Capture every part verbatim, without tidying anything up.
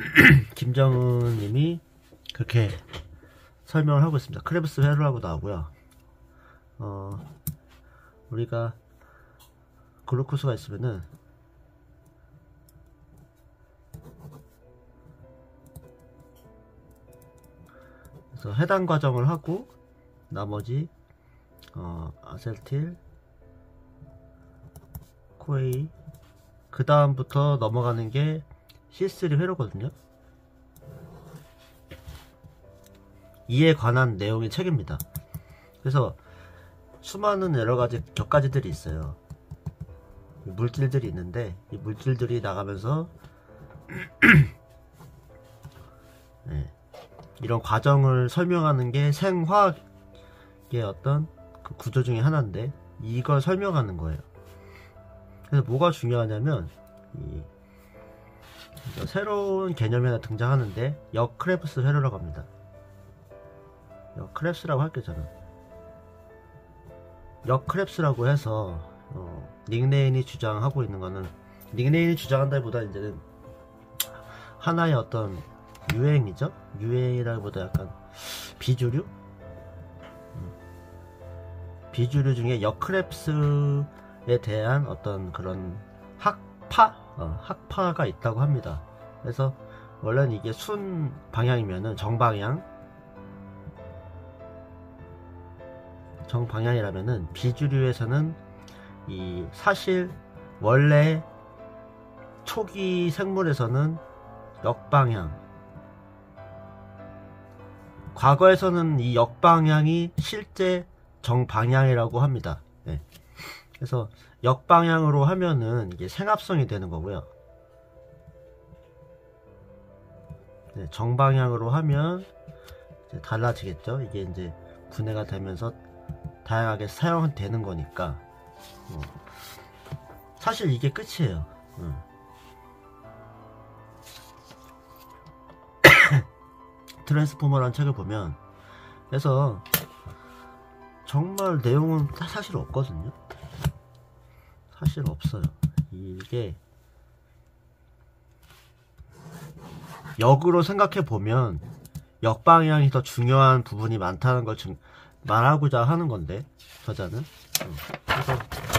김정은 님이 그렇게 설명을 하고 있습니다. 크레브스 회로라고 나오고요. 어, 우리가 글루코스가 있으면은 그래서 해당 과정을 하고 나머지 어, 아세틸 코에이 그 다음부터 넘어가는 게 씨 쓰리 회로거든요. 이에 관한 내용의 책입니다. 그래서 수많은 여러가지 격가지들이 있어요. 물질들이 있는데 이 물질들이 나가면서 네, 이런 과정을 설명하는 게 생화학의 어떤 그 구조 중에 하나인데 이걸 설명하는 거예요. 그래서 뭐가 중요하냐면 이 새로운 개념이 하나 등장하는데 역크레브스 회로라고 합니다. 역크레브스라고 할게요. 저는 역크레브스라고 해서 어, 닉네인이 주장하고 있는 거는 닉네인이 주장한다기보다 이제는 하나의 어떤 유행이죠. 유행이라기보다 약간 비주류 음. 비주류 중에 역크레브스에 대한 어떤 그런 학파 어, 학파가 있다고 합니다. 그래서 원래는 이게 순 방향이면은 정방향 정방향이라면은 비주류에서는 이 사실 원래 초기 생물에서는 역방향 과거에서는 이 역방향이 실제 정방향이라고 합니다. 네. 그래서 역방향으로 하면은 이게 생합성이 되는 거고요. 네, 정방향으로 하면 이제 달라지겠죠. 이게 이제 분해가 되면서 다양하게 사용되는 거니까 어. 사실 이게 끝이에요. 어. 트랜스포머라는 책을 보면 그래서 정말 내용은 사실 없거든요. 사실 없어요. 이게 역으로 생각해 보면 역방향이 더 중요한 부분이 많다는 걸 중, 말하고자 하는 건데 저자는 음. 그래서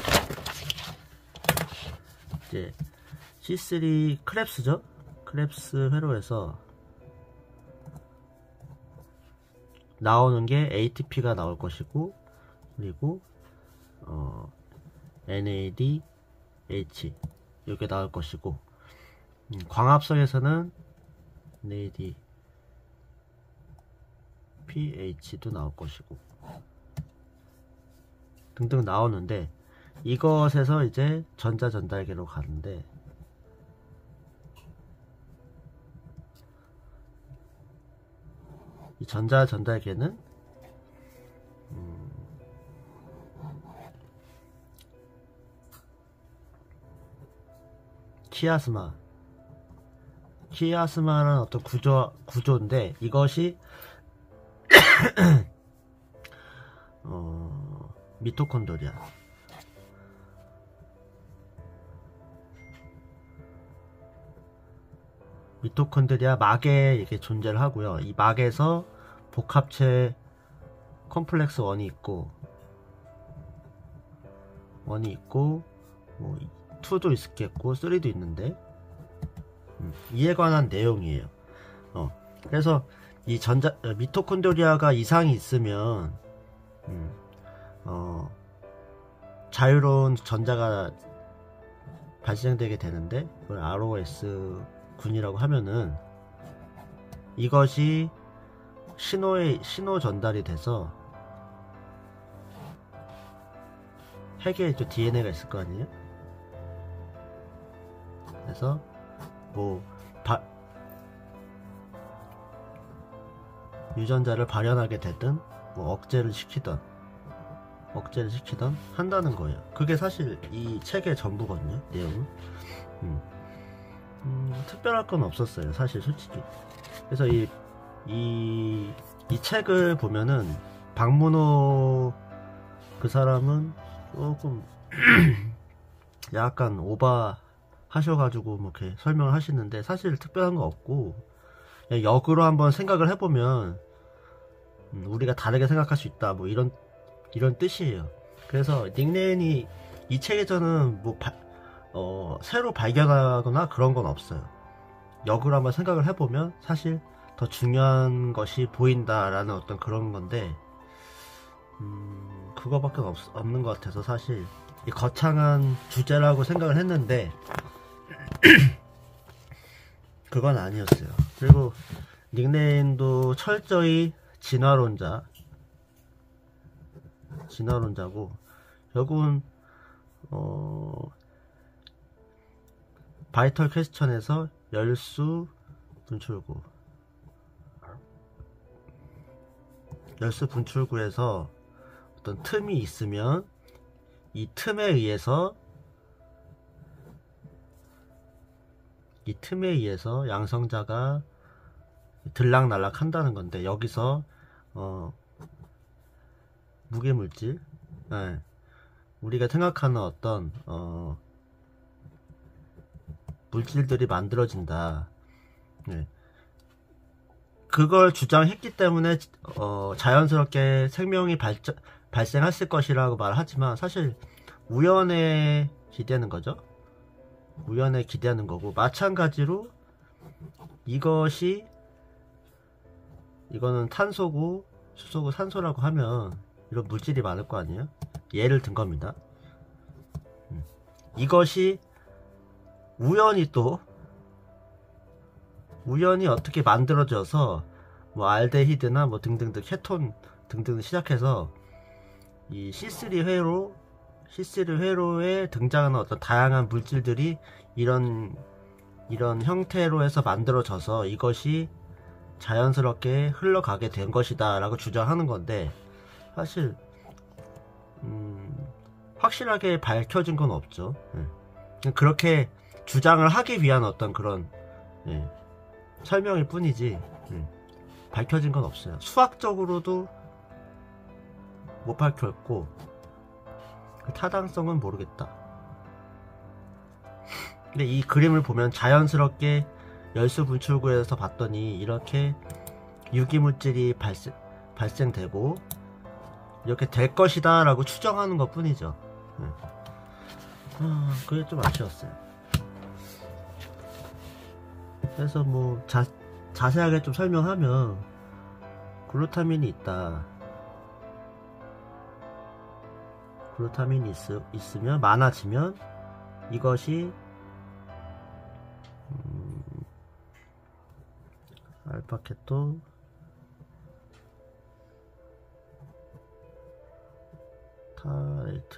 이제 씨 쓰리 크랩스죠. 크랩스 회로에서 나오는 게 에이티피가 나올 것이고 그리고 어, 엔에이디에이치 이렇게 나올 것이고 음, 광합성에서는 엔에이디피에이치도 나올 것이고 등등 나오는데 이것에서 이제 전자전달계로 가는데 이 전자전달계는 음, 키아스마 키아스마라는 어떤 구조, 구조인데 이것이 어, 미토콘드리아 미토콘드리아 막에 이렇게 존재를 하고요. 이 막에서 복합체 컴플렉스 원이 있고 원이 있고 뭐 이도 있겠고 삼도 있는데 음, 이에 관한 내용이에요. 어, 그래서 이 전자 미토콘드리아가 이상이 있으면 음, 어, 자유로운 전자가 발생되게 되는데 그걸 알오에스 군이라고 하면은 이것이 신호의 신호 전달이 돼서 핵에 또 디엔에이가 있을 거 아니에요? 그래서 뭐 바, 유전자를 발현하게 되든 뭐 억제를 시키던 억제를 시키던 한다는 거예요. 그게 사실 이 책의 전부거든요. 내용은 음. 음, 특별할 건 없었어요. 사실 솔직히. 그래서 이 이, 이 책을 보면은 박문호 그 사람은 조금 약간 오버한 하셔가지고 뭐 이렇게 설명을 하시는데 사실 특별한 거 없고, 그냥 역으로 한번 생각을 해보면 음, 우리가 다르게 생각할 수 있다, 뭐 이런 이런 뜻이에요. 그래서 닉네임이 이 책에서는 뭐 바, 어, 새로 발견하거나 그런 건 없어요. 역으로 한번 생각을 해보면 사실 더 중요한 것이 보인다라는 어떤 그런 건데, 음, 그거밖에 없, 없는 것 같아서 사실 이 거창한 주제라고 생각을 했는데 그건 아니었어요. 그리고 닉네임도 철저히 진화론자 진화론자고, 결국은 어, 바이털 퀘스천에서 열수 분출구 열수 분출구에서 어떤 틈이 있으면 이 틈에 의해서 이 틈에 의해서 양성자가 들락날락 한다는 건데, 여기서 어, 무게물질, 네, 우리가 생각하는 어떤 어, 물질들이 만들어진다, 네, 그걸 주장했기 때문에 어, 자연스럽게 생명이 발전, 발생했을 것이라고 말하지만 사실 우연에 기대는 거죠. 우연에 기대하는 거고, 마찬가지로 이것이 이거는 탄소고 수소고 산소라고 하면 이런 물질이 많을 거 아니에요. 예를 든 겁니다. 음. 이것이 우연히 또 우연히 어떻게 만들어져서 뭐 알데히드나 뭐 등등등 케톤 등등 시작해서 이 씨 쓰리 회로 씨 쓰리 회로에 등장하는 어떤 다양한 물질들이 이런 이런 형태로 해서 만들어져서 이것이 자연스럽게 흘러가게 된 것이다 라고 주장하는 건데, 사실 음, 확실하게 밝혀진 건 없죠. 예. 그렇게 주장을 하기 위한 어떤 그런 예, 설명일 뿐이지 예, 밝혀진 건 없어요. 수학적으로도 못 밝혔고 그 타당성은 모르겠다. 근데 이 그림을 보면 자연스럽게 열수 분출구에서 봤더니 이렇게 유기물질이 발생, 발생되고 이렇게 될 것이다 라고 추정하는 것 뿐이죠. 네. 아, 그게 좀 아쉬웠어요. 그래서 뭐 자, 자세하게 좀 설명하면 글루타민이 있다. 글루타민이 있, 있으면 많아지면 이것이 음, 알파케토 타레이트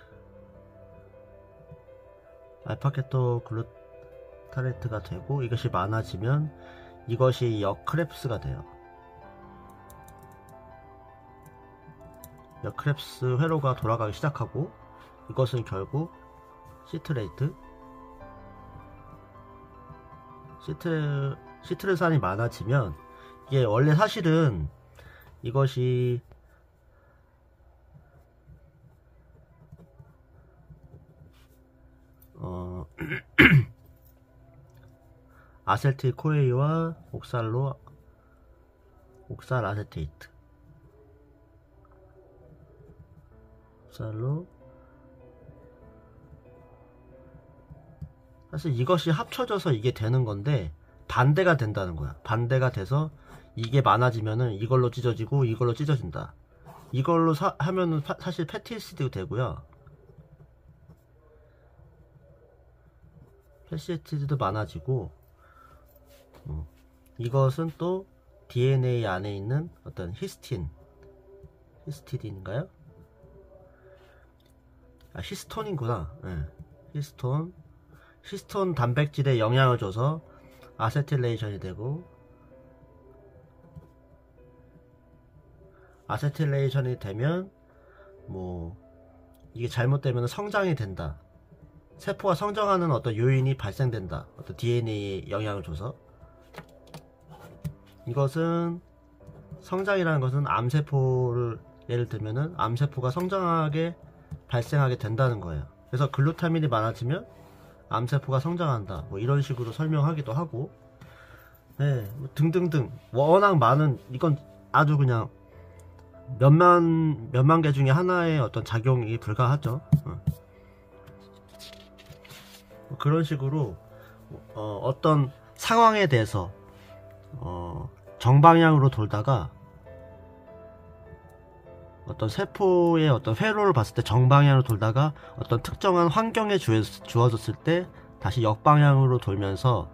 알파케토 글루타레이트가 되고, 이것이 많아지면 이것이 역크랩스가 돼요. 역크랩스 회로가 돌아가기 시작하고, 이것은 결국 시트레이트 시트, 시트르산이 많아지면, 이게 원래 사실은 이것이 어 아세틸 코에이와 옥살로 옥살 아세테이트 옥살로 사실 이것이 합쳐져서 이게 되는 건데 반대가 된다는 거야. 반대가 돼서 이게 많아지면은 이걸로 찢어지고 이걸로 찢어진다. 이걸로 사, 하면은 파, 사실 패티에시드도 되고요. 패티에시드도 많아지고, 어, 이것은 또 디엔에이 안에 있는 어떤 히스틴, 히스티딘인가요? 아, 히스톤인구나. 네. 히스톤, 히스톤 단백질에 영향을 줘서 아세틸레이션이 되고, 아세틸레이션이 되면 뭐 이게 잘못되면 성장이 된다. 세포가 성장하는 어떤 요인이 발생된다. 어떤 디엔에이에 영향을 줘서. 이것은 성장이라는 것은 암세포를 예를 들면은 암세포가 성장하게 발생하게 된다는 거예요. 그래서 글루타민이 많아지면 암세포가 성장한다 뭐 이런 식으로 설명하기도 하고, 네, 뭐 등등등 워낙 많은, 이건 아주 그냥 몇만 몇만 개 중에 하나의 어떤 작용이 불가하죠. 어. 뭐 그런 식으로 어, 어떤 상황에 대해서 어, 정방향으로 돌다가 어떤 세포의 어떤 회로를 봤을 때 정방향으로 돌다가 어떤 특정한 환경에 주어졌을 때 다시 역방향으로 돌면서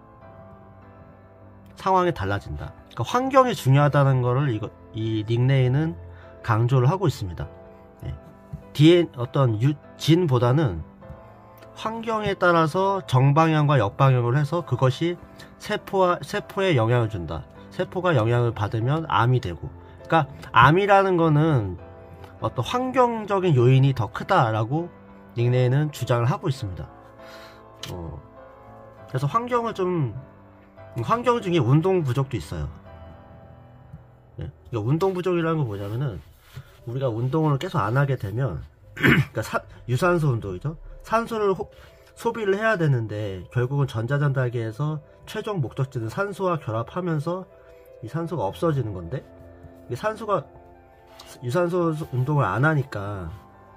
상황이 달라진다. 그러니까 환경이 중요하다는 거를 이거, 이 닉네임은 강조를 하고 있습니다. 네. 뒤에 어떤 유, 진보다는 환경에 따라서 정방향과 역방향을 해서 그것이 세포와, 세포에 영향을 준다. 세포가 영향을 받으면 암이 되고, 그러니까 암이라는 거는 어떤 환경적인 요인이 더 크다라고 닉네임은 주장을 하고 있습니다. 어, 그래서 환경을 좀, 환경 중에 운동 부족도 있어요. 네. 그러니까 운동 부족이라는 건 뭐냐면은 우리가 운동을 계속 안 하게 되면 그러니까 사, 유산소 운동이죠. 산소를 호, 소비를 해야 되는데 결국은 전자전달계에서 최종 목적지는 산소와 결합하면서 이 산소가 없어지는 건데, 이 산소가 유산소 운동을 안 하니까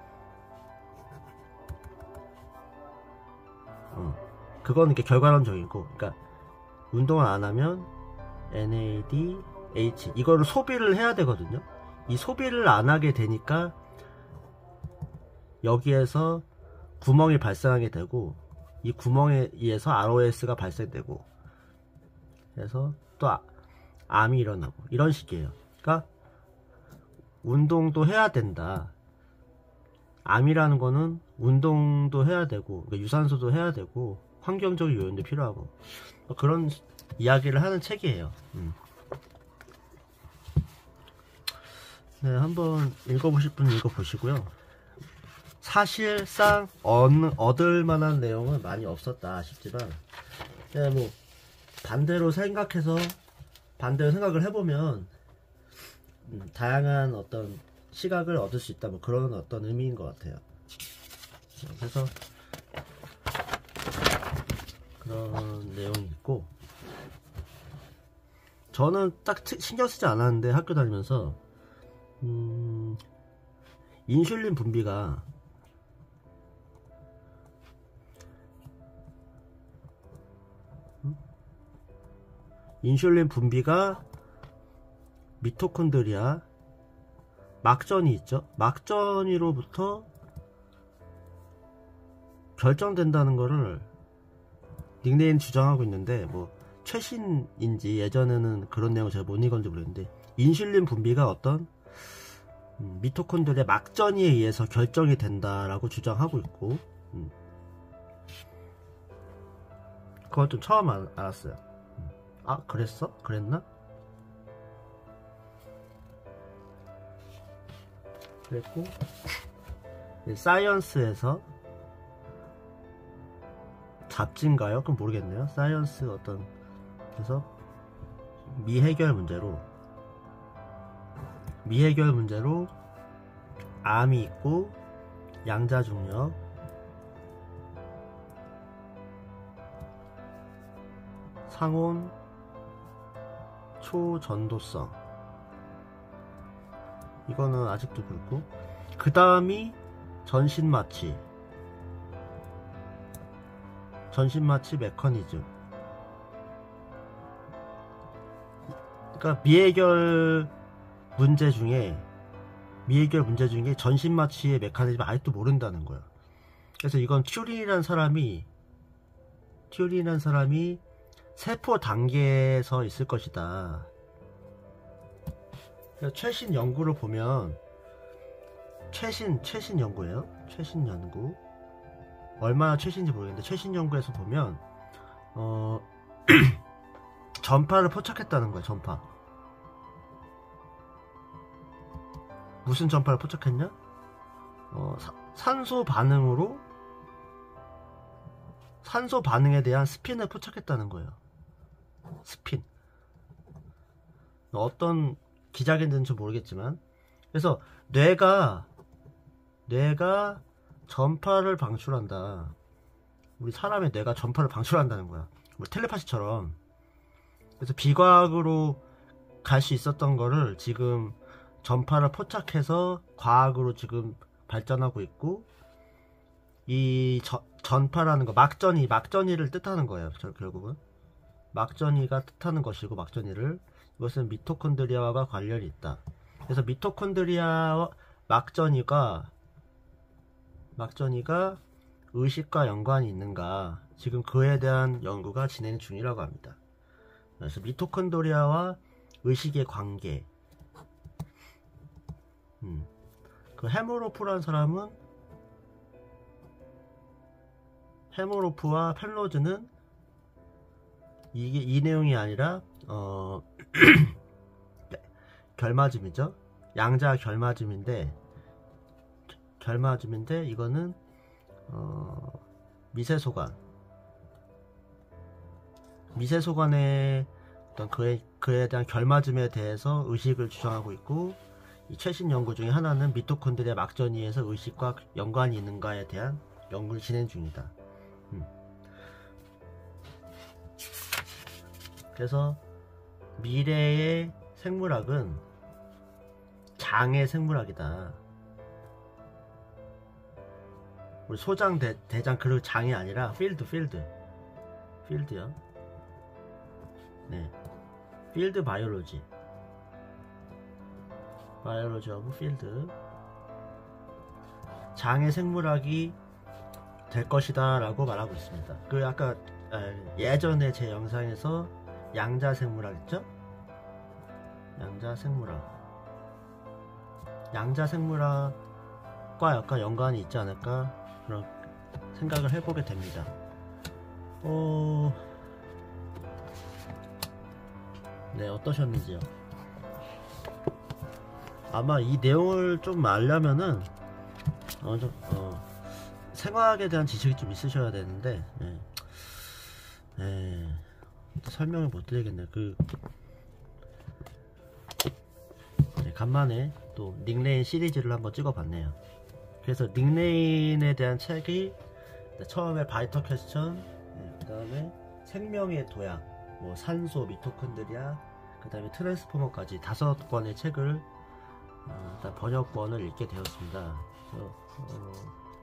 어, 그거는 이렇게 결과론적이고, 그러니까 운동을 안 하면 엔 에이 디 에이치 이거를 소비를 해야 되거든요. 이 소비를 안 하게 되니까 여기에서 구멍이 발생하게 되고, 이 구멍에 의해서 알 오 에스가 발생되고, 그래서 또 아, 암이 일어나고 이런 식이에요. 그러니까 운동도 해야 된다. 암이라는 거는 운동도 해야 되고, 그러니까 유산소도 해야 되고, 환경적인 요인도 필요하고, 그런 이야기를 하는 책이에요. 음. 네, 한번 읽어보실 분은 읽어보시고요. 사실상 얻, 얻을 만한 내용은 많이 없었다 싶지만, 네, 뭐 반대로 생각해서 반대로 생각을 해보면 음, 다양한 어떤 시각을 얻을 수 있다, 뭐 그런 어떤 의미인 것 같아요. 그래서 그런 내용이 있고, 저는 딱 신경 쓰지 않았는데 학교 다니면서 음, 인슐린 분비가 음? 인슐린 분비가 미토콘드리아 막전이 있죠. 막전이로부터 결정된다는 거를 닉네임 주장하고 있는데, 뭐 최신인지 예전에는 그런 내용을 제가 못 읽었는지 모르겠는데, 인슐린 분비가 어떤 음, 미토콘드리아 막전에 의해서 결정이 된다라고 주장하고 있고, 음. 그건 좀 처음 알, 알았어요. 음. 아, 그랬어? 그랬나? 그랬고, 사이언스에서 잡지인가요? 그건 모르겠네요. 사이언스 어떤, 그래서 미해결 문제로 미해결 문제로 암이 있고, 양자중력, 상온 초전도성, 이거는 아직도 그렇고, 그 다음이 전신마취 전신마취 메커니즘. 그러니까 미해결 문제 중에 미해결 문제 중에 전신마취의 메커니즘을 아직도 모른다는 거예요. 그래서 이건 튜링이라는 사람이 튜링이라는 사람이 세포 단계에서 있을 것이다. 그러니까 최신 연구를 보면, 최신 최신 연구예요. 최신 연구 얼마나 최신인지 모르겠는데, 최신 연구에서 보면 어 전파를 포착했다는 거예요. 전파. 무슨 전파를 포착했냐? 어, 사, 산소 반응으로 산소 반응에 대한 스핀을 포착했다는 거예요. 스핀. 어떤 기자인지는 모르겠지만, 그래서 뇌가 뇌가 전파를 방출한다. 우리 사람의 뇌가 전파를 방출한다는 거야. 뭐 텔레파시처럼. 그래서 비과학으로 갈 수 있었던 거를 지금 전파를 포착해서 과학으로 지금 발전하고 있고, 이 저, 전파라는 거, 막전이, 막전이를 뜻하는 거예요. 결국은 막전이가 뜻하는 것이고, 막전이를, 이것은 미토콘드리아와 관련이 있다. 그래서 미토콘드리아와 막전이가 막전이가 의식과 연관이 있는가, 지금 그에 대한 연구가 진행 중이라고 합니다. 그래서 미토콘드리아와 의식의 관계, 음. 그 헤모로프라는 사람은, 헤모로프와 펠로즈는 이게 이 내용이 아니라 어 결맞음이죠. 양자 결맞음인데 결맞음인데 이거는 어 미세소관 미세소관의 어떤 그에 그에 대한 결맞음에 대해서 의식을 주장하고 있고, 이 최신 연구 중에 하나는 미토콘드리아 막전이에서 의식과 연관이 있는가에 대한 연구를 진행 중이다. 음. 그래서 미래의 생물학은 장의 생물학이다. 우리 소장, 대, 대장, 그 장이 아니라 필드, 필드. 필드요. 네. 필드 바이올로지. 바이올로지 오브 필드. 장의 생물학이 될 것이다 라고 말하고 있습니다. 그 아까 예전에 제 영상에서 양자 생물학 있죠? 양자 생물학. 양자 생물학과 약간 연관이 있지 않을까 그런 생각을 해보게 됩니다. 어... 네, 어떠셨는지요? 아마 이 내용을 좀 알려면은 어, 좀, 어, 생화학에 대한 지식이 좀 있으셔야 되는데, 네. 네. 설명을 못 드리겠네. 그 네, 간만에 또 닉네인 시리즈를 한번 찍어봤네요. 그래서 닉네인에 대한 책이 처음에 바이터 퀘스천, 네, 그 다음에 생명의 도약, 뭐 산소, 미토콘드리아, 그 다음에 트랜스포머까지 다섯 권의 책을 어, 일단 번역본을 읽게 되었습니다. 그래서, 어,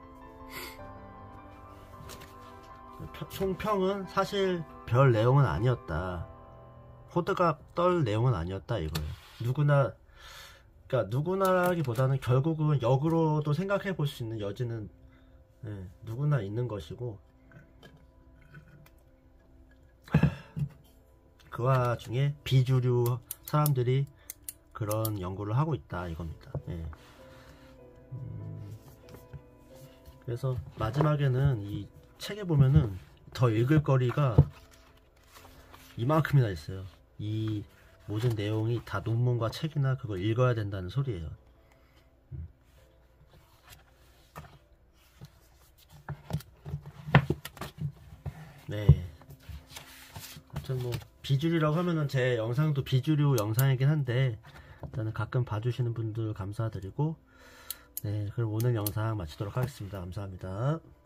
총평은 사실 별 내용은 아니었다. 호드갑 떨 내용은 아니었다 이거예요. 누구나, 그러니까 누구나라기보다는 결국은 역으로도 생각해 볼 수 있는 여지는 네, 누구나 있는 것이고, 그 와중에 비주류 사람들이 그런 연구를 하고 있다 이겁니다. 네. 음, 그래서 마지막에는 이 책에 보면은 더 읽을 거리가 이만큼이나 있어요. 이 모든 내용이 다 논문과 책이나 그걸 읽어야 된다는 소리예요. 음. 네. 아무튼 뭐 비주류라고 하면은 제 영상도 비주류 영상이긴 한데, 일단은 가끔 봐주시는 분들 감사드리고, 네, 그럼 오늘 영상 마치도록 하겠습니다. 감사합니다.